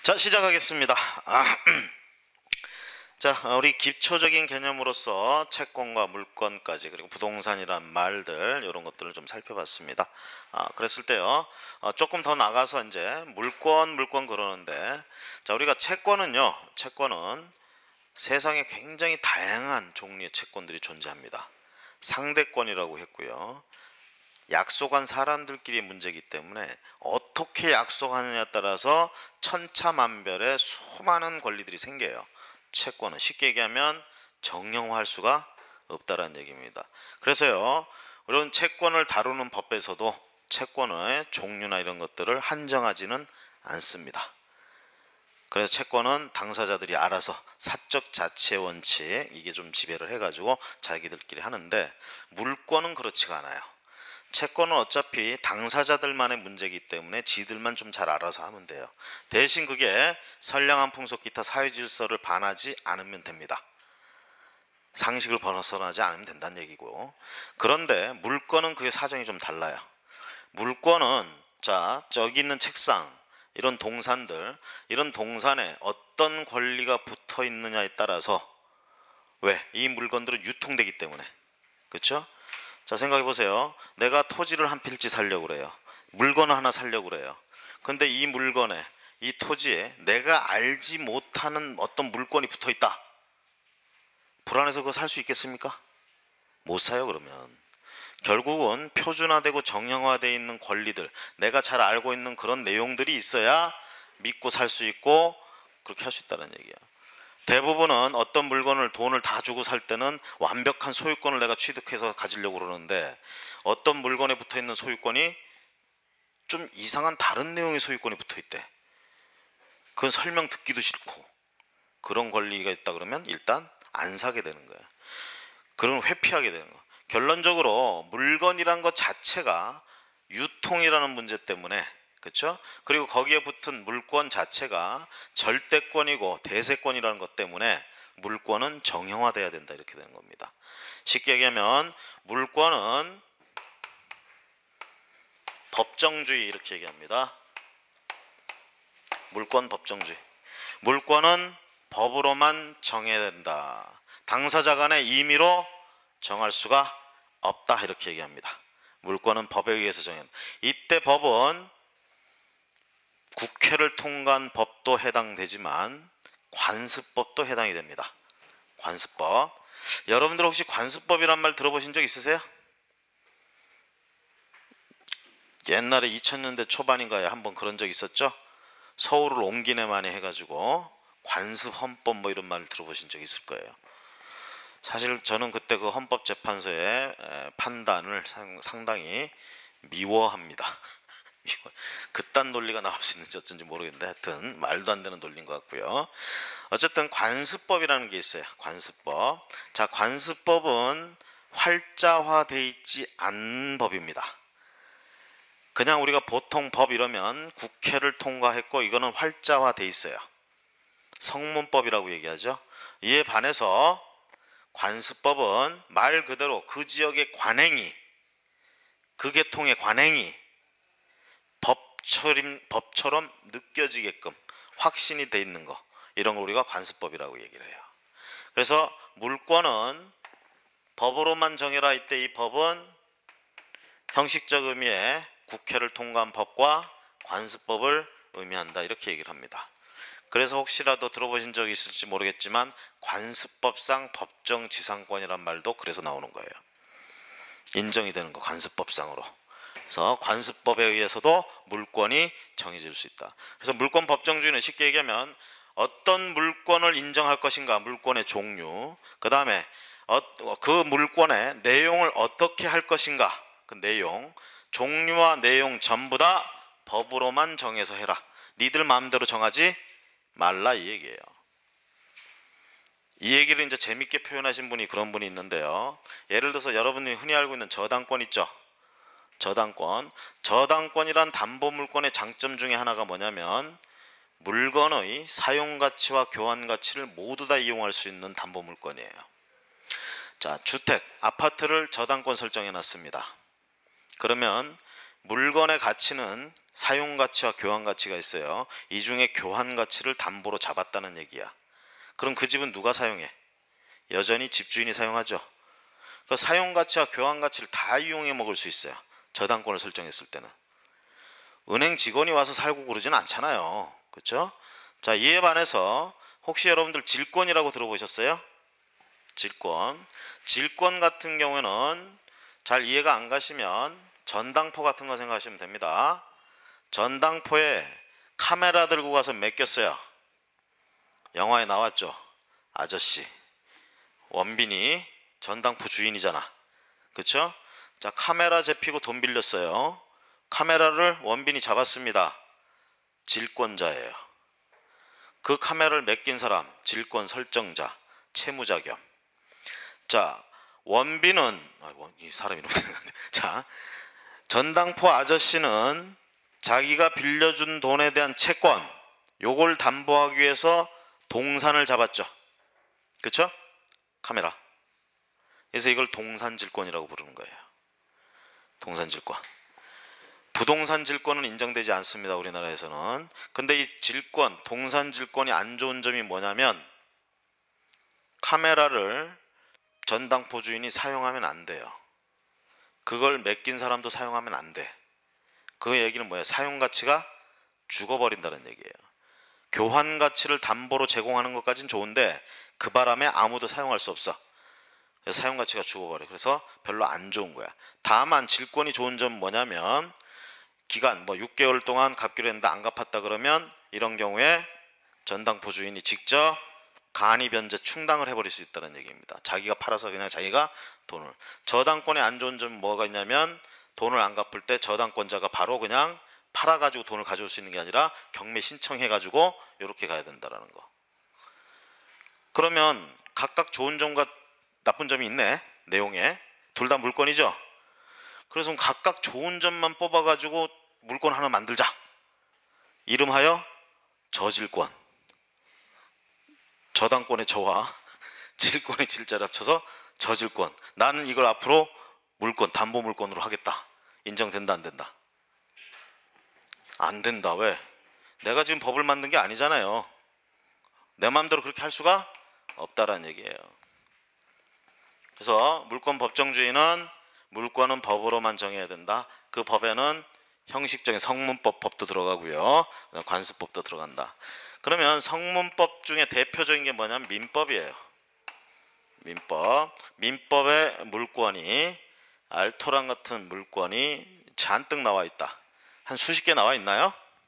자, 시작하겠습니다. 자, 우리 기초적인 개념으로서 채권과 물권까지 그리고 부동산이란 말들 이런 것들을 좀 살펴봤습니다. 그랬을 때요, 조금 더 나가서 이제 물권 그러는데, 자, 우리가 채권은요, 채권은 세상에 굉장히 다양한 종류의 채권들이 존재합니다. 상대권이라고 했고요. 약속한 사람들끼리의 문제이기 때문에 어떻게 약속하느냐에 따라서 천차만별의 수많은 권리들이 생겨요. 채권은 쉽게 얘기하면 정형화할 수가 없다라는 얘기입니다. 그래서요, 이런 채권을 다루는 법에서도 채권의 종류나 이런 것들을 한정하지는 않습니다. 그래서 채권은 당사자들이 알아서 사적 자치의 원칙, 이게 좀 지배를 해가지고 자기들끼리 하는데, 물권은 그렇지가 않아요. 채권은 어차피 당사자들만의 문제이기 때문에 지들만 좀 잘 알아서 하면 돼요. 대신 그게 선량한 풍속 기타 사회질서를 반하지 않으면 됩니다. 상식을 벗어나지 않으면 된다는 얘기고, 그런데 물권은 그게 사정이 좀 달라요. 물권은, 자, 저기 있는 책상, 이런 동산들, 이런 동산에 어떤 권리가 붙어 있느냐에 따라서, 왜? 이 물건들은 유통되기 때문에, 그렇죠? 자, 생각해 보세요. 내가 토지를 한 필지 사려고 그래요. 물건을 하나 사려고 그래요. 근데 이 물건에, 이 토지에 내가 알지 못하는 어떤 물건이 붙어 있다. 불안해서 그거 살 수 있겠습니까? 못 사요. 그러면 결국은 표준화되고 정형화되어 있는 권리들, 내가 잘 알고 있는 그런 내용들이 있어야 믿고 살 수 있고 그렇게 할 수 있다는 얘기야. 대부분은 어떤 물건을 돈을 다 주고 살 때는 완벽한 소유권을 내가 취득해서 가지려고 그러는데, 어떤 물건에 붙어있는 소유권이 좀 이상한 다른 내용의 소유권이 붙어있대. 그건 설명 듣기도 싫고, 그런 권리가 있다 그러면 일단 안 사게 되는 거야. 그러면 회피하게 되는 거야. 결론적으로 물건이란 것 자체가 유통이라는 문제 때문에, 그렇죠? 그리고 거기에 붙은 물권 자체가 절대권이고 대세권이라는 것 때문에 물권은 정형화돼야 된다, 이렇게 되는 겁니다. 쉽게 얘기하면 물권은 법정주의, 이렇게 얘기합니다. 물권 법정주의. 물권은 법으로만 정해야 된다. 당사자 간의 임의로 정할 수가 없다, 이렇게 얘기합니다. 물권은 법에 의해서 정해야 된다. 이때 법은 국회를 통과한 법도 해당되지만 관습법도 해당이 됩니다. 관습법. 여러분들 혹시 관습법이란 말 들어보신 적 있으세요? 옛날에 2000년대 초반인가에 한번 그런 적 있었죠? 서울을 옮기네 마네 해가지고 관습헌법 뭐 이런 말을 들어보신 적 있을 거예요. 사실 저는 그때 그 헌법재판소의 판단을 상당히 미워합니다. 그딴 논리가 나올 수 있는지 어쩐지 모르겠는데, 하여튼 말도 안 되는 논리인 것 같고요. 어쨌든 관습법이라는 게 있어요. 관습법. 자, 관습법은 활자화되어 있지 않은 법입니다. 그냥 우리가 보통 법 이러면 국회를 통과했고 이거는 활자화되어 있어요. 성문법이라고 얘기하죠. 이에 반해서 관습법은 말 그대로 그 지역의 관행이, 그 계통의 관행이 법처럼 느껴지게끔 확신이 돼 있는 거, 이런 걸 우리가 관습법이라고 얘기를 해요. 그래서 물권은 법으로만 정해라. 이때 이 법은 형식적 의미의 국회를 통과한 법과 관습법을 의미한다, 이렇게 얘기를 합니다. 그래서 혹시라도 들어보신 적이 있을지 모르겠지만 관습법상 법정지상권이란 말도 그래서 나오는 거예요. 인정이 되는 거, 관습법상으로. 그래서 관습법에 의해서도 물권이 정해질 수 있다. 그래서 물권 법정주의는 쉽게 얘기하면 어떤 물권을 인정할 것인가, 물권의 종류, 그 다음에 그 물권의 내용을 어떻게 할 것인가, 그 내용, 종류와 내용 전부 다 법으로만 정해서 해라. 니들 마음대로 정하지 말라, 이 얘기예요. 이 얘기를 이제 재밌게 표현하신 분이 그런 분이 있는데요. 예를 들어서 여러분이 흔히 알고 있는 저당권 있죠. 저당권이란 담보물권의 장점 중에 하나가 뭐냐면 물건의 사용가치와 교환가치를 모두 다 이용할 수 있는 담보물건이에요. 자, 주택, 아파트를 저당권 설정해 놨습니다. 그러면 물건의 가치는 사용 가치와 교환 가치가 있어요. 이 중에 교환 가치를 담보로 잡았다는 얘기야. 그럼 그 집은 누가 사용해? 여전히 집주인이 사용하죠. 그 사용 가치와 교환 가치를 다 이용해 먹을 수 있어요. 저당권을 설정했을 때는. 은행 직원이 와서 살고 그러지는 않잖아요. 그렇죠? 자, 이에 반해서 혹시 여러분들 질권이라고 들어보셨어요? 질권 같은 경우에는 잘 이해가 안 가시면 전당포 같은 거 생각하시면 됩니다. 전당포에 카메라 들고 가서 맡겼어요. 영화에 나왔죠. 아저씨. 원빈이 전당포 주인이잖아. 그쵸? 자, 카메라 잡히고 돈 빌렸어요. 카메라를 원빈이 잡았습니다. 질권자예요. 그 카메라를 맡긴 사람, 질권 설정자, 채무자 겸. 자, 원빈은 이 사람 이름 생각나는데. 자, 전당포 아저씨는 자기가 빌려준 돈에 대한 채권, 요걸 담보하기 위해서 동산을 잡았죠. 그쵸? 카메라. 그래서 이걸 동산질권이라고 부르는 거예요. 동산질권. 부동산 질권은 인정되지 않습니다. 우리나라에서는. 근데 이 질권, 동산질권이 안 좋은 점이 뭐냐면 카메라를 전당포 주인이 사용하면 안 돼요. 그걸 맡긴 사람도 사용하면 안 돼. 그 얘기는 뭐예요? 사용 가치가 죽어버린다는 얘기예요. 교환 가치를 담보로 제공하는 것까지는 좋은데 그 바람에 아무도 사용할 수 없어. 사용 가치가 죽어버려. 그래서 별로 안 좋은 거야. 다만 질권이 좋은 점은 뭐냐면 기간 6개월 동안 갚기로 했는데 안 갚았다 그러면 이런 경우에 전당포 주인이 직접 간이 변제 충당을 해버릴 수 있다는 얘기입니다. 자기가 팔아서 그냥 자기가 돈을. 저당권의 안 좋은 점은 뭐가 있냐면 돈을 안 갚을 때 저당권자가 바로 그냥 팔아가지고 돈을 가져올 수 있는 게 아니라 경매 신청해가지고 이렇게 가야 된다는 거. 그러면 각각 좋은 점과 나쁜 점이 있네. 내용에. 둘 다 물건이죠. 그래서 각각 좋은 점만 뽑아가지고 물건 하나 만들자. 이름하여 저질권. 저당권의 저와 질권의 질자를 합쳐서 저질권. 나는 이걸 앞으로 물건, 담보 물건으로 하겠다. 인정된다, 안 된다? 안 된다. 왜? 내가 지금 법을 만든 게 아니잖아요. 내 마음대로 그렇게 할 수가 없다라는 얘기예요. 그래서 물권 법정주의는 물권은 법으로만 정해야 된다. 그 법에는 형식적인 성문법도 들어가고요. 관수법도 들어간다. 그러면 성문법 중에 대표적인 게 뭐냐면 민법이에요. 민법에 물권이 알토란 같은 물권이 잔뜩 나와 있다. 한 수십 개 나와 있나요?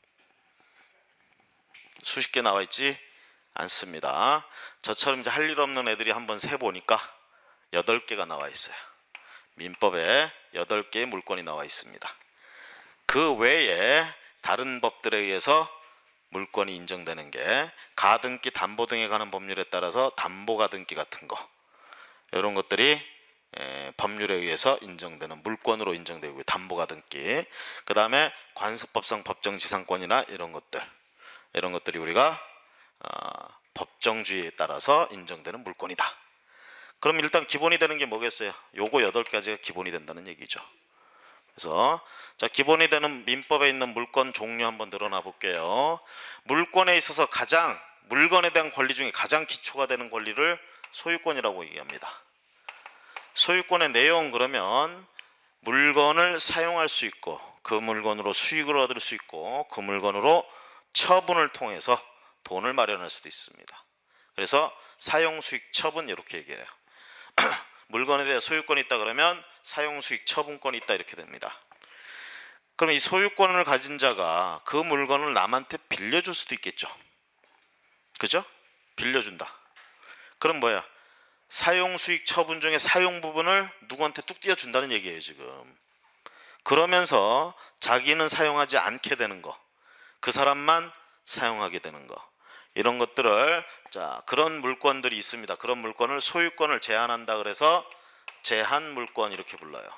수십 개 나와 있지 않습니다. 저처럼 이제 할 일 없는 애들이 한번 세보니까 8개가 나와 있어요. 민법에 8개의 물권이 나와 있습니다. 그 외에 다른 법들에 의해서 물권이 인정되는 게 가등기, 담보 등에 관한 법률에 따라서 담보가등기 같은 거, 이런 것들이 법률에 의해서 인정되는 물권으로 인정되고, 담보가등기. 그 다음에 관습법상 법정지상권이나 이런 것들이 우리가 법정주의에 따라서 인정되는 물권이다. 그럼 일단 기본이 되는 게 뭐겠어요? 요거 8가지가 기본이 된다는 얘기죠. 그래서 자, 기본이 되는 민법에 있는 물권 종류 한번 늘어나 볼게요. 물권에 있어서 물건에 대한 권리 중에 가장 기초가 되는 권리를 소유권이라고 얘기합니다. 소유권의 내용, 그러면 물건을 사용할 수 있고 그 물건으로 수익을 얻을 수 있고 그 물건으로 처분을 통해서 돈을 마련할 수도 있습니다. 그래서 사용수익 처분 이렇게 얘기해요. 물건에 대해 소유권이 있다 그러면 사용수익 처분권이 있다 이렇게 됩니다. 그럼 이 소유권을 가진 자가 그 물건을 남한테 빌려줄 수도 있겠죠. 그죠? 빌려준다. 그럼 뭐야? 사용수익 처분 중에 사용 부분을 누구한테 뚝 띄워준다는 얘기예요 지금. 그러면서 자기는 사용하지 않게 되는 거, 그 사람만 사용하게 되는 거, 이런 것들을, 자, 그런 물건들이 있습니다. 그런 물건을 소유권을 제한한다 그래서 제한물권 이렇게 불러요.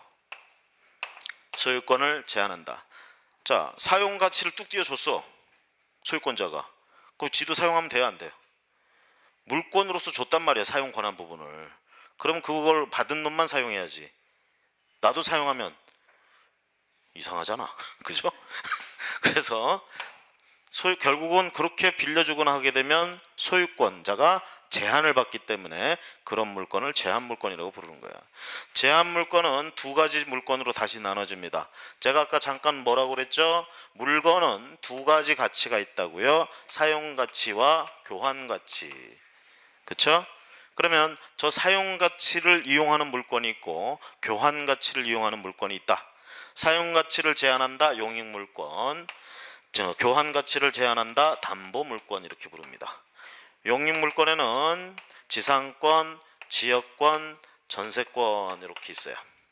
소유권을 제한한다. 자, 사용가치를 뚝 띄워줬어 소유권자가. 그럼 지도 사용하면 돼요, 안 돼요? 물권으로서 줬단 말이야, 사용 권한 부분을. 그럼 그걸 받은 놈만 사용해야지. 나도 사용하면 이상하잖아. 그죠? 그래서 결국은 그렇게 빌려주거나 하게 되면 소유권자가 제한을 받기 때문에 그런 물건을 제한 물건이라고 부르는 거야. 제한 물건은 두 가지 물건으로 다시 나눠집니다. 제가 아까 잠깐 뭐라고 그랬죠? 물건은 두 가지 가치가 있다고요. 사용 가치와 교환 가치. 그쵸? 그러면 저 사용 가치를 이용하는 물건이 있고 교환 가치를 이용하는 물건이 있다. 사용 가치를 제한한다. 용익 물건. 교환 가치를 제한한다. 담보 물건 이렇게 부릅니다. 용익 물건에는 지상권, 지역권, 전세권 이렇게 있어요.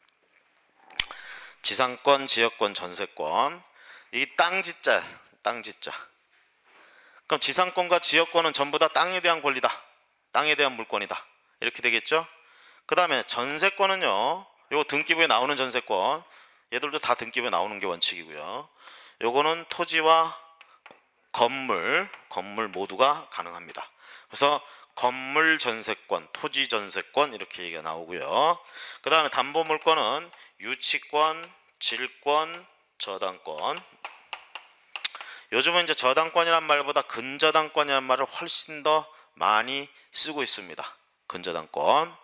지상권, 지역권, 전세권. 이 땅지자, 땅지자. 그럼 지상권과 지역권은 전부 다 땅에 대한 권리다. 땅에 대한 물건이다. 이렇게 되겠죠? 그 다음에 전세권은요. 요 등기부에 나오는 전세권. 얘들도 다 등기부에 나오는 게 원칙이고요. 요거는 토지와 건물 모두가 가능합니다. 그래서 건물 전세권, 토지 전세권 이렇게 얘기가 나오고요. 그 다음에 담보 물건은 유치권, 질권, 저당권. 요즘은 이제 저당권이란 말보다 근저당권이란 말을 훨씬 더 많이 쓰고 있습니다. 근저당권.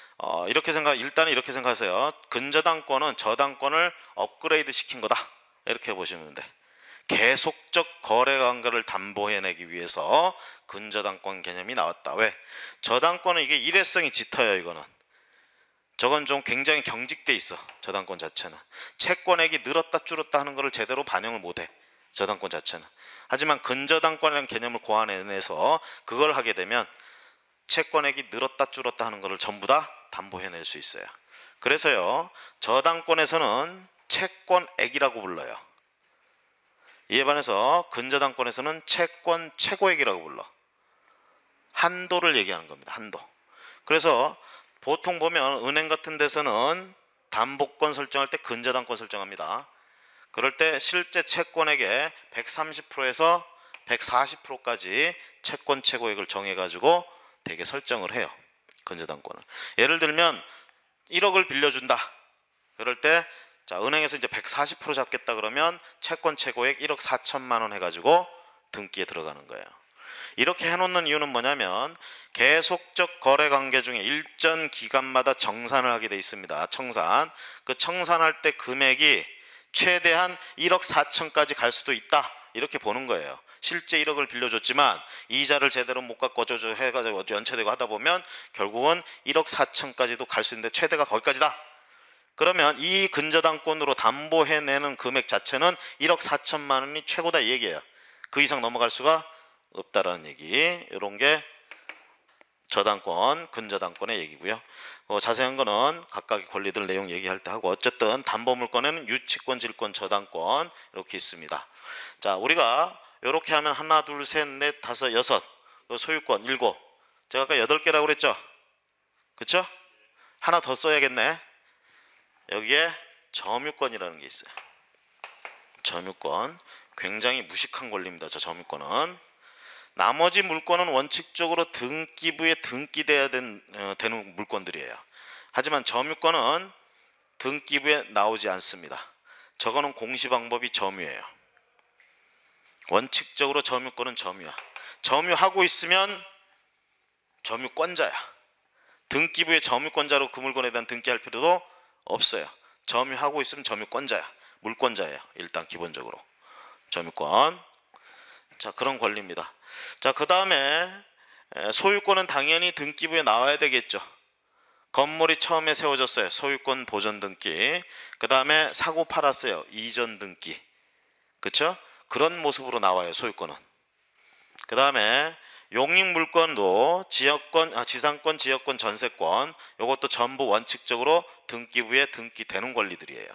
일단은 이렇게 생각하세요. 근저당권은 저당권을 업그레이드 시킨 거다. 이렇게 보시면 돼. 계속적 거래 관계를 담보해내기 위해서 근저당권 개념이 나왔다. 왜? 저당권은 이게 일회성이 짙어요. 이거는. 저건 좀 굉장히 경직돼 있어. 저당권 자체는. 채권액이 늘었다 줄었다 하는 것을 제대로 반영을 못해. 저당권 자체는. 하지만 근저당권이라는 개념을 고안해내서 그걸 하게 되면 채권액이 늘었다 줄었다 하는 것을 전부 다 담보해낼 수 있어요. 그래서요. 저당권에서는 채권액이라고 불러요. 이에 반해서 근저당권에서는 채권 최고액이라고 불러. 한도를 얘기하는 겁니다. 한도. 그래서 보통 보면 은행 같은 데서는 담보권 설정할 때 근저당권 설정합니다. 그럴 때 실제 채권액의 130%에서 140%까지 채권 최고액을 정해가지고 되게 설정을 해요. 근저당권을. 예를 들면 1억을 빌려준다. 그럴 때 자, 은행에서 이제 140% 잡겠다 그러면 채권 최고액 1억 4천만 원 해가지고 등기에 들어가는 거예요. 이렇게 해놓는 이유는 뭐냐면 계속적 거래 관계 중에 일정 기간마다 정산을 하게 돼 있습니다. 청산. 그 청산할 때 금액이 최대한 1억 4천까지 갈 수도 있다. 이렇게 보는 거예요. 실제 1억을 빌려줬지만 이자를 제대로 못 갚고 해가지고 연체되고 하다 보면 결국은 1억 4천까지도 갈 수 있는데 최대가 거기까지다. 그러면 이 근저당권으로 담보해내는 금액 자체는 1억 4천만 원이 최고다 이 얘기예요. 그 이상 넘어갈 수가 없다라는 얘기. 이런 게 저당권, 근저당권의 얘기고요. 자세한 거는 각각의 권리들 내용 얘기할 때 하고 어쨌든 담보물권에는 유치권, 질권, 저당권 이렇게 있습니다. 자, 우리가 이렇게 하면 하나, 둘, 셋, 넷, 다섯, 여섯 소유권 7. 제가 아까 8개라고 그랬죠? 그쵸? 하나 더 써야겠네. 여기에 점유권이라는 게 있어요. 점유권. 굉장히 무식한 권리입니다. 저 점유권은. 나머지 물건은 원칙적으로 등기부에 등기돼야 되는 물건들이에요. 하지만 점유권은 등기부에 나오지 않습니다. 저거는 공시방법이 점유예요. 원칙적으로 점유권은 점유야. 점유하고 있으면 점유권자야. 등기부에 점유권자로 그 물건에 대한 등기할 필요도 없어요. 점유하고 있으면 점유권자야. 물권자예요. 일단 기본적으로. 점유권. 자, 그런 권리입니다. 자, 그 다음에 소유권은 당연히 등기부에 나와야 되겠죠. 건물이 처음에 세워졌어요. 소유권 보전 등기. 그 다음에 사고 팔았어요. 이전 등기. 그쵸? 그런 모습으로 나와요. 소유권은. 그 다음에 용익 물건도 지상권, 지역권, 전세권 이것도 전부 원칙적으로 등기부에 등기되는 권리들이에요.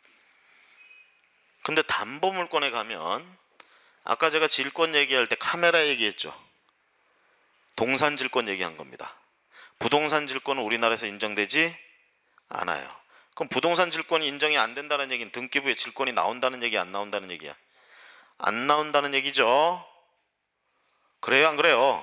근데 담보 물건에 가면 아까 제가 질권 얘기할 때 카메라 얘기했죠. 동산 질권 얘기한 겁니다. 부동산 질권은 우리나라에서 인정되지 않아요. 그럼 부동산 질권이 인정이 안 된다는 얘기는 등기부에 질권이 나온다는 얘기 안 나온다는 얘기야? 안 나온다는 얘기죠. 그래요 안 그래요?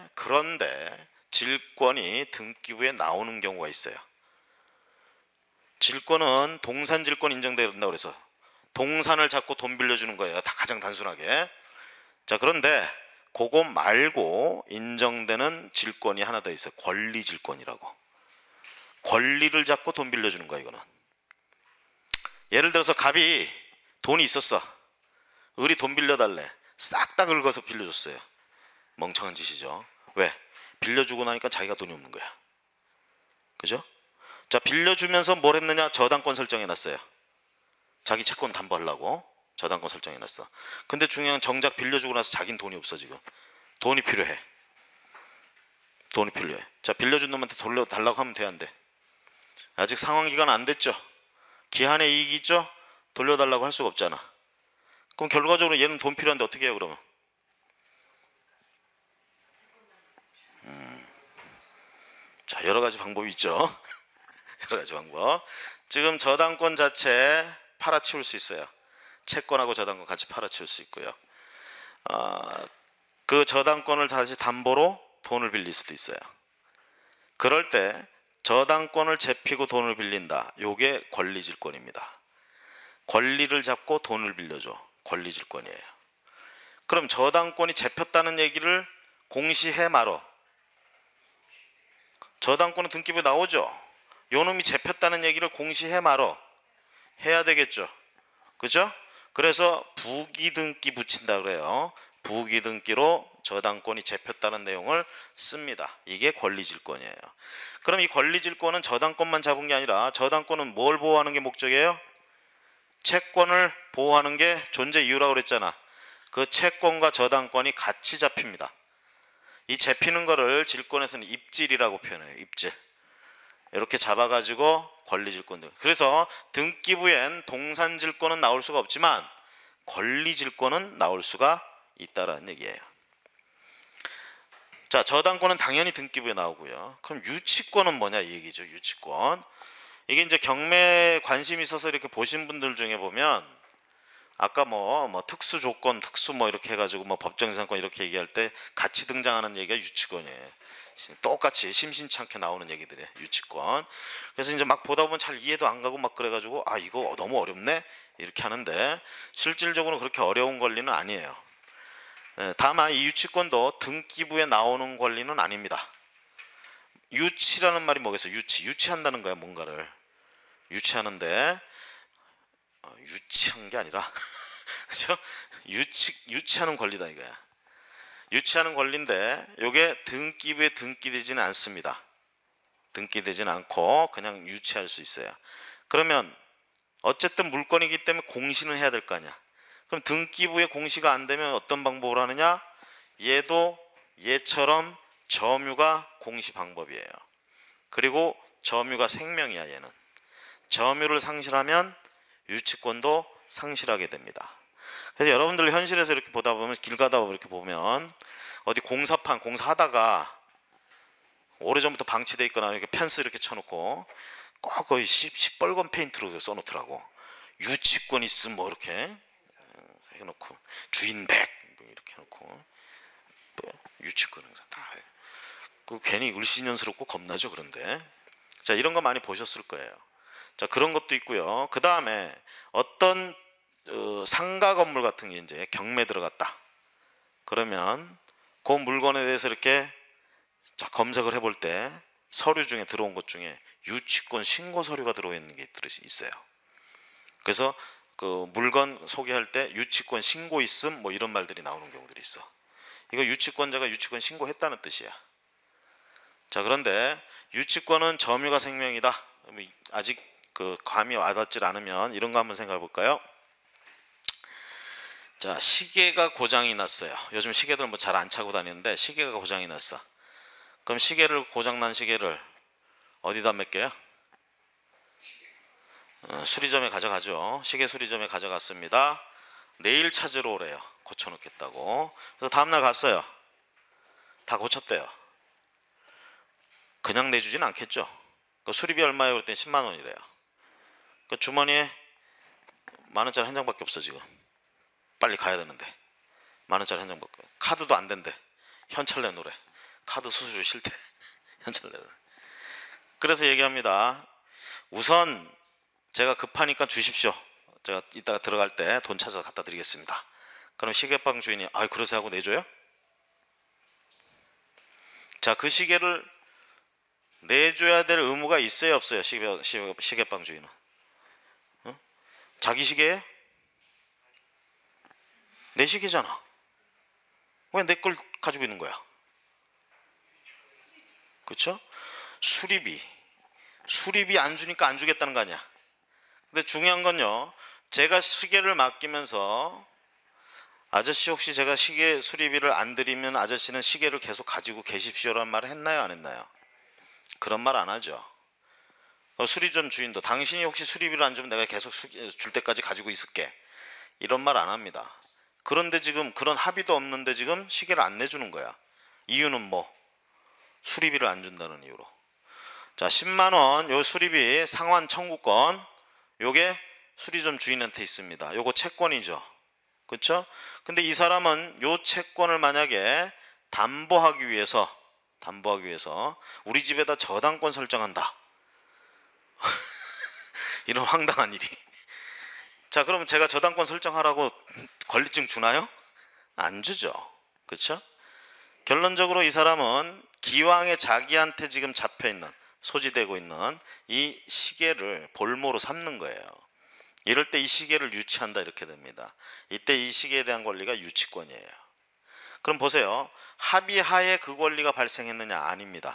그런데 질권이 등기부에 나오는 경우가 있어요. 질권은 동산 질권 인정돼야 된다고 그래서 동산을 잡고 돈 빌려주는 거예요. 다 가장 단순하게. 자, 그런데 그거 말고 인정되는 질권이 하나 더 있어요. 권리 질권이라고. 권리를 잡고 돈 빌려주는 거야 이거는. 예를 들어서 갑이 돈이 있었어. 을이 돈 빌려달래. 싹 다 긁어서 빌려줬어요. 멍청한 짓이죠. 왜? 빌려주고 나니까 자기가 돈이 없는 거야. 그죠? 자, 빌려주면서 뭘 했느냐? 저당권 설정해놨어요. 자기 채권 담보하려고 저당권 설정해놨어. 근데 중요한 정작 빌려주고 나서 자기는 돈이 없어. 지금 돈이 필요해. 돈이 필요해. 자, 빌려준 놈한테 돌려달라고 하면 돼, 안 돼? 아직 상환기간 안 됐죠? 기한의 이익이 있죠? 돌려달라고 할 수가 없잖아. 그럼 결과적으로 얘는 돈 필요한데 어떻게 해요 그러면? 자, 여러 가지 방법이 있죠. 여러 가지 방법. 지금 저당권 자체 팔아치울 수 있어요. 채권하고 저당권 같이 팔아치울 수 있고요. 그 저당권을 다시 담보로 돈을 빌릴 수도 있어요. 그럴 때 저당권을 제피고 돈을 빌린다. 요게 권리질권입니다. 권리를 잡고 돈을 빌려줘. 권리질권이에요. 그럼 저당권이 잡혔다는 얘기를 공시해 말어. 저당권은 등기부에 나오죠. 요놈이 잡혔다는 얘기를 공시해 말어. 해야 되겠죠. 그죠? 그래서 부기등기 붙인다 그래요. 부기등기로 저당권이 잡혔다는 내용을 씁니다. 이게 권리질권이에요. 그럼 이 권리질권은 저당권만 잡은 게 아니라 저당권은 뭘 보호하는 게 목적이에요? 채권을 보호하는 게 존재 이유라고 그랬잖아. 그 채권과 저당권이 같이 잡힙니다. 이 잡히는 거를 질권에서는 입질이라고 표현해요. 입질. 이렇게 잡아가지고 권리질권들. 그래서 등기부엔 동산질권은 나올 수가 없지만 권리질권은 나올 수가 있다라는 얘기예요. 자, 저당권은 당연히 등기부에 나오고요. 그럼 유치권은 뭐냐 이 얘기죠. 유치권. 이게 이제 경매에 관심 있어서 이렇게 보신 분들 중에 보면 아까 뭐 특수 조건, 특수 뭐 이렇게 해가지고 뭐 법정이상권 이렇게 얘기할 때 같이 등장하는 얘기가 유치권이에요. 똑같이 심심찮게 나오는 얘기들이에요. 유치권. 그래서 이제 막 보다 보면 잘 이해도 안 가고 막 그래가지고 아 이거 너무 어렵네 이렇게 하는데 실질적으로 그렇게 어려운 권리는 아니에요. 다만 이 유치권도 등기부에 나오는 권리는 아닙니다. 유치라는 말이 뭐겠어요? 유치한다는 거야 뭔가를. 유치하는데 유치한 게 아니라 그죠? 유치하는 권리다 이거야. 유치하는 권리인데 이게 등기부에 등기되지는 않습니다. 등기되지는 않고 그냥 유치할 수 있어요. 그러면 어쨌든 물건이기 때문에 공시는 해야 될 거 아니야. 그럼 등기부에 공시가 안 되면 어떤 방법으로 하느냐? 얘도 얘처럼 점유가 공시 방법이에요. 그리고 점유가 생명이야 얘는. 점유를 상실하면 유치권도 상실하게 됩니다. 그래서 여러분들 현실에서 이렇게 보다 보면 길 가다 보면 이렇게 보면 어디 공사하다가 오래전부터 방치돼 있거나 이렇게 펜스 이렇게 쳐놓고 꼭 거의 시뻘건 페인트로 써놓더라고. 유치권 있음 뭐 이렇게 해놓고 주인백 이렇게 해놓고 또 유치권 항상 다 그 괜히 을씨년스럽고 겁나죠. 그런데 자 이런 거 많이 보셨을 거예요. 자 그런 것도 있고요. 그 다음에 어떤 상가 건물 같은 게 이제 경매 들어갔다. 그러면 그 물건에 대해서 이렇게 자 검색을 해볼 때 서류 중에 들어온 것 중에 유치권 신고 서류가 들어있는 게 있어요. 그래서 그 물건 소개할 때 유치권 신고 있음 뭐 이런 말들이 나오는 경우들이 있어. 이거 유치권자가 유치권 신고했다는 뜻이야. 자 그런데 유치권은 점유가 생명이다. 아직 그 감이 와닿질 않으면 이런 거 한번 생각해 볼까요? 자 시계가 고장이 났어요. 요즘 시계들 뭐 잘 안 차고 다니는데 시계가 고장이 났어. 그럼 고장난 시계를 어디다 맡겨요? 수리점에 가져가죠. 시계 수리점에 가져갔습니다. 내일 찾으러 오래요. 고쳐놓겠다고. 그래서 다음날 갔어요. 다 고쳤대요. 그냥 내주진 않겠죠. 그 수리비 얼마예요? 그랬더니 10만 원이래요. 그 주머니에 만 원짜리 한 장밖에 없어 지금. 빨리 가야 되는데 만 원짜리 한 장밖에. 카드도 안 된대. 현찰 내놓으래. 카드 수수료 싫대. 현찰 내놓으래. 그래서 얘기합니다. 우선 제가 급하니까 주십시오. 제가 이따가 들어갈 때 돈 찾아서 갖다 드리겠습니다. 그럼 시계방 주인이 아 그러세요 하고 내줘요? 자, 그 시계를 내줘야 될 의무가 있어요 없어요? 시계방 주인은 자기 시계예요? 내 시계잖아. 왜 내 걸 가지고 있는 거야? 그렇죠? 수리비 안 주니까 안 주겠다는 거 아니야. 근데 중요한 건요, 제가 시계를 맡기면서 아저씨 혹시 제가 시계 수리비를 안 드리면 아저씨는 시계를 계속 가지고 계십시오라는 말을 했나요 안 했나요? 그런 말 안 하죠. 수리점 주인도 당신이 혹시 수리비를 안 주면 내가 계속 줄 때까지 가지고 있을게 이런 말 안 합니다. 그런데 지금 그런 합의도 없는데 지금 시계를 안 내주는 거야. 이유는 뭐? 수리비를 안 준다는 이유로. 자, 10만원 요 수리비 상환 청구권, 요게 수리점 주인한테 있습니다. 요거 채권이죠. 그렇죠? 근데 이 사람은 요 채권을 만약에 담보하기 위해서 우리 집에다 저당권 설정한다. 이런 황당한 일이. 자, 그럼 제가 저당권 설정하라고 권리증 주나요? 안 주죠. 그렇죠? 결론적으로 이 사람은 기왕에 자기한테 지금 잡혀있는, 소지되고 있는 이 시계를 볼모로 삼는 거예요. 이럴 때 이 시계를 유치한다 이렇게 됩니다. 이때 이 시계에 대한 권리가 유치권이에요. 그럼 보세요. 합의하에 그 권리가 발생했느냐? 아닙니다.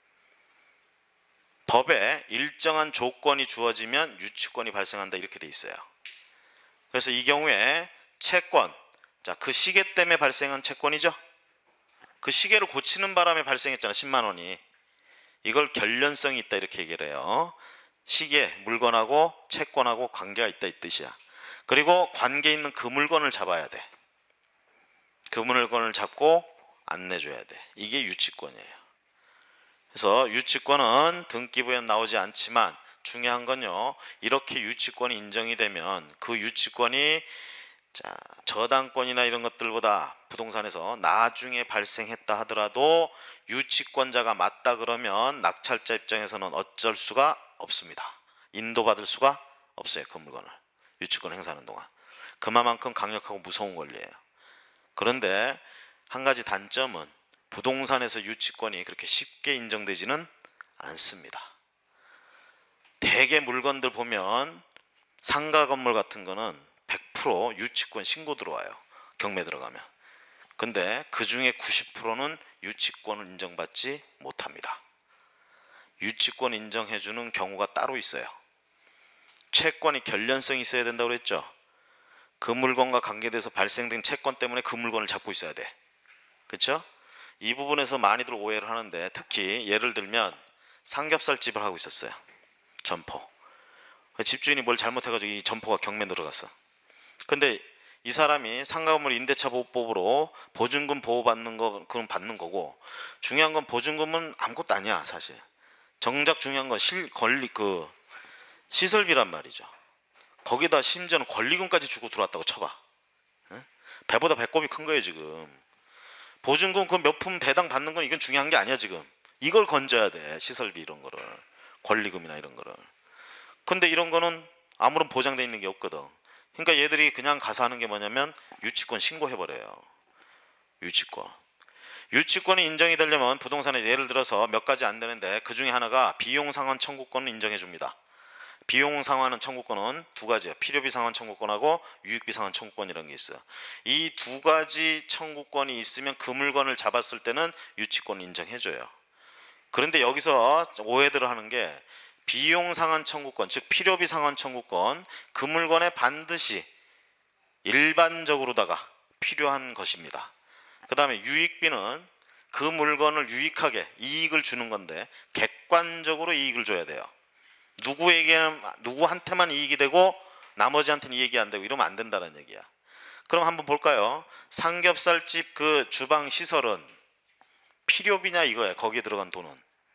법에 일정한 조건이 주어지면 유치권이 발생한다 이렇게 돼 있어요. 그래서 이 경우에 채권, 자, 그 시계 때문에 발생한 채권이죠. 그 시계를 고치는 바람에 발생했잖아 10만원이. 이걸 결련성이 있다 이렇게 얘기를 해요. 시계, 물건하고 채권하고 관계가 있다 이 뜻이야. 그리고 관계 있는 그 물건을 잡아야 돼. 그 물건을 잡고 안 내줘야 돼. 이게 유치권이에요. 그래서 유치권은 등기부에 나오지 않지만 중요한 건요, 이렇게 유치권이 인정이 되면 그 유치권이 자, 저당권이나 이런 것들보다 부동산에서 나중에 발생했다 하더라도 유치권자가 맞다 그러면 낙찰자 입장에서는 어쩔 수가 없습니다. 인도받을 수가 없어요. 그 물건을 유치권 행사하는 동안. 그만큼 강력하고 무서운 권리예요. 그런데 한 가지 단점은 부동산에서 유치권이 그렇게 쉽게 인정되지는 않습니다. 대개 물건들 보면 상가 건물 같은 거는 100% 유치권 신고 들어와요. 경매 들어가면. 근데 그 중에 90%는 유치권을 인정받지 못합니다. 유치권 인정해주는 경우가 따로 있어요. 채권이 결련성이 있어야 된다고 그랬죠. 그 물건과 관계돼서 발생된 채권 때문에 그 물건을 잡고 있어야 돼. 그렇죠? 이 부분에서 많이들 오해를 하는데, 특히 예를 들면 삼겹살집을 하고 있었어요. 점포. 집주인이 뭘 잘못해가지고 이 점포가 경매 들어갔어. 근데 이 사람이 상가건물 임대차 보호법으로 보증금 보호받는 거 그건 받는 거고, 중요한 건 보증금은 아무것도 아니야 사실. 정작 중요한 건 시설비란 말이죠. 거기다 심지어는 권리금까지 주고 들어왔다고 쳐봐. 응? 배보다 배꼽이 큰 거예요 지금. 보증금 그 몇 푼 배당 받는 건 이건 중요한 게 아니야 지금. 이걸 건져야 돼. 시설비 이런 거를, 권리금이나 이런 거를. 근데 이런 거는 아무런 보장돼 있는 게 없거든. 그러니까 얘들이 그냥 가서 하는 게 뭐냐면 유치권 신고해버려요. 유치권이 인정이 되려면 부동산에 예를 들어서 몇 가지 안 되는데, 그 중에 하나가 비용상환 청구권을 인정해 줍니다. 비용상환 청구권은 두 가지예요. 필요비 상환 청구권하고 유익비 상환 청구권이라는 게 있어요. 이 두 가지 청구권이 있으면 그 물건을 잡았을 때는 유치권을 인정해줘요. 그런데 여기서 오해들을 하는 게, 비용상환 청구권, 즉 필요비 상환 청구권, 그 물건에 반드시 일반적으로다가 필요한 것입니다. 그 다음에 유익비는 그 물건을 유익하게 이익을 주는 건데 객관적으로 이익을 줘야 돼요. 누구한테만 이익이 되고 나머지한테는 이익이 안 되고 이러면 안 된다는 얘기야. 그럼 한번 볼까요? 삼겹살집 그 주방 시설은 필요비냐 이거야. 거기에 들어간 돈은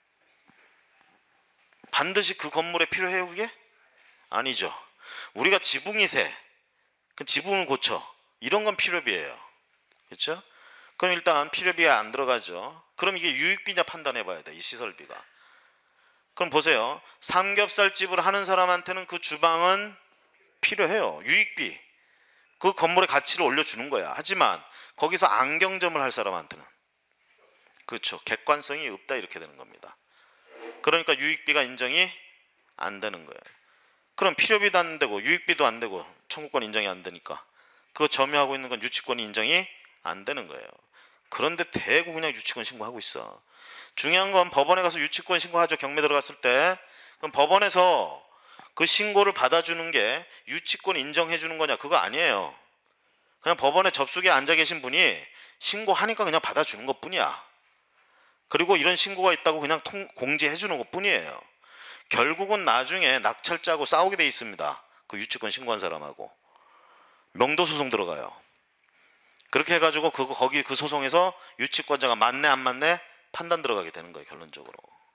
반드시 그 건물에 필요해요 그게? 아니죠. 우리가 지붕이세, 그 지붕을 고쳐, 이런 건 필요비예요. 그렇죠? 그럼 일단 필요비가 안 들어가죠. 그럼 이게 유익비냐 판단해 봐야 돼. 이 시설비가 그럼 보세요. 삼겹살집을 하는 사람한테는 그 주방은 필요해요. 유익비. 그 건물의 가치를 올려주는 거야. 하지만 거기서 안경점을 할 사람한테는 그렇죠. 객관성이 없다 이렇게 되는 겁니다. 그러니까 유익비가 인정이 안 되는 거예요. 그럼 필요비도 안 되고 유익비도 안 되고 청구권 인정이 안 되니까 그거 점유하고 있는 건 유치권이 인정이 안 되는 거예요. 그런데 대고 그냥 유치권 신고하고 있어. 중요한 건 법원에 가서 유치권 신고하죠. 경매 들어갔을 때. 그럼 법원에서 그 신고를 받아주는 게 유치권 인정해 주는 거냐? 그거 아니에요. 그냥 법원에 접수기에 앉아 계신 분이 신고하니까 그냥 받아주는 것 뿐이야. 그리고 이런 신고가 있다고 그냥 공지해 주는 것 뿐이에요. 결국은 나중에 낙찰자하고 싸우게 돼 있습니다. 그 유치권 신고한 사람하고 명도 소송 들어가요. 그렇게 해가지고 거기 그 소송에서 유치권자가 맞네 안 맞네 판단 들어가게 되는 거예요. 결론적으로.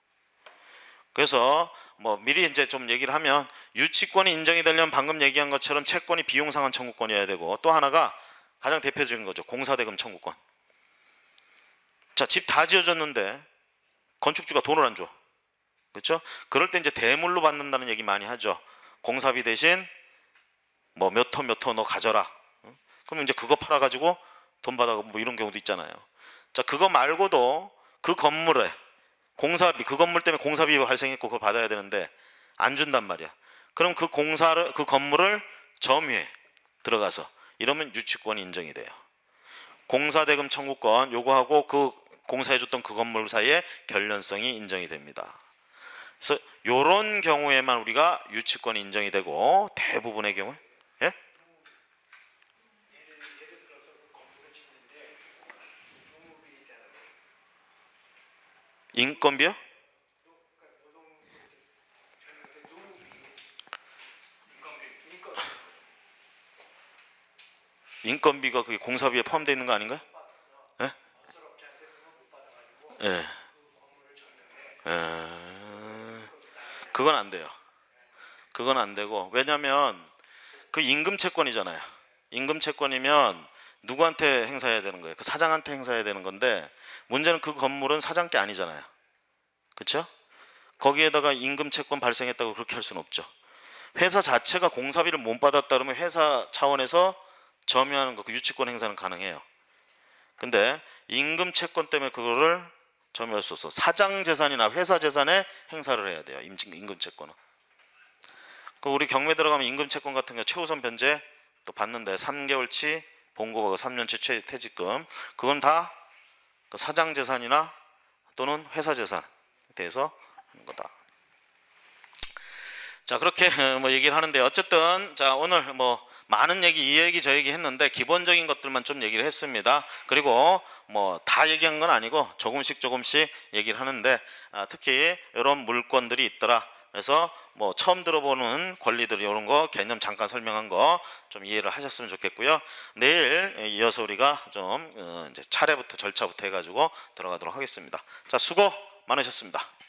그래서 뭐 미리 이제 좀 얘기를 하면 유치권이 인정이 되려면 방금 얘기한 것처럼 채권이 비용상환 청구권이어야 되고 또 하나가 가장 대표적인 거죠. 공사대금 청구권. 자, 집 다 지어졌는데 건축주가 돈을 안 줘. 그렇죠? 그럴 때 이제 대물로 받는다는 얘기 많이 하죠. 공사비 대신 뭐 몇 호 너 가져라. 그럼 이제 그거 팔아가지고 돈 받아가고 뭐 이런 경우도 있잖아요. 자, 그거 말고도 그 건물에 공사비, 그 건물 때문에 공사비가 발생했고 그걸 받아야 되는데 안 준단 말이야. 그럼 그 건물을 점유해 들어가서 이러면 유치권이 인정이 돼요. 공사대금 청구권 요거하고 그 공사해줬던 그 건물 사이에 결련성이 인정이 됩니다. 그래서 이런 경우에만 우리가 유치권이 인정이 되고 대부분의 경우 예? 인건비요? 인건비가 그게 공사비에 포함되어 있는 거 아닌가요? 예? 예. 그건 안 돼요. 그건 안 되고 왜냐면 그 임금 채권이잖아요. 임금 채권이면 누구한테 행사해야 되는 거예요? 그 사장한테 행사해야 되는 건데 문제는 그 건물은 사장 게 아니잖아요. 그렇죠? 거기에다가 임금 채권 발생했다고 그렇게 할 수는 없죠. 회사 자체가 공사비를 못 받았다 그러면 회사 차원에서 점유하는 거, 그 유치권 행사는 가능해요. 근데 임금 채권 때문에 그거를 점유할 수 없어. 사장 재산이나 회사 재산에 행사를 해야 돼요. 임금 채권은. 우리 경매 들어가면 임금 채권 같은 거 최우선 변제 또 받는데 3개월치 봉고하고 3년치 퇴직금 그건 다 그 사장 재산이나 또는 회사 재산에 대해서 하는 거다. 자, 그렇게 뭐 얘기를 하는데 어쨌든 자, 오늘 뭐 많은 얘기 이 얘기 저 얘기 했는데 기본적인 것들만 좀 얘기를 했습니다. 그리고 뭐 다 얘기한 건 아니고 조금씩 얘기를 하는데 특히 이런 물건들이 있더라. 그래서 뭐 처음 들어보는 권리들 이런 거 개념 잠깐 설명한 거 좀 이해를 하셨으면 좋겠고요. 내일 이어서 우리가 좀 이제 차례부터 절차부터 해가지고 들어가도록 하겠습니다. 자, 수고 많으셨습니다.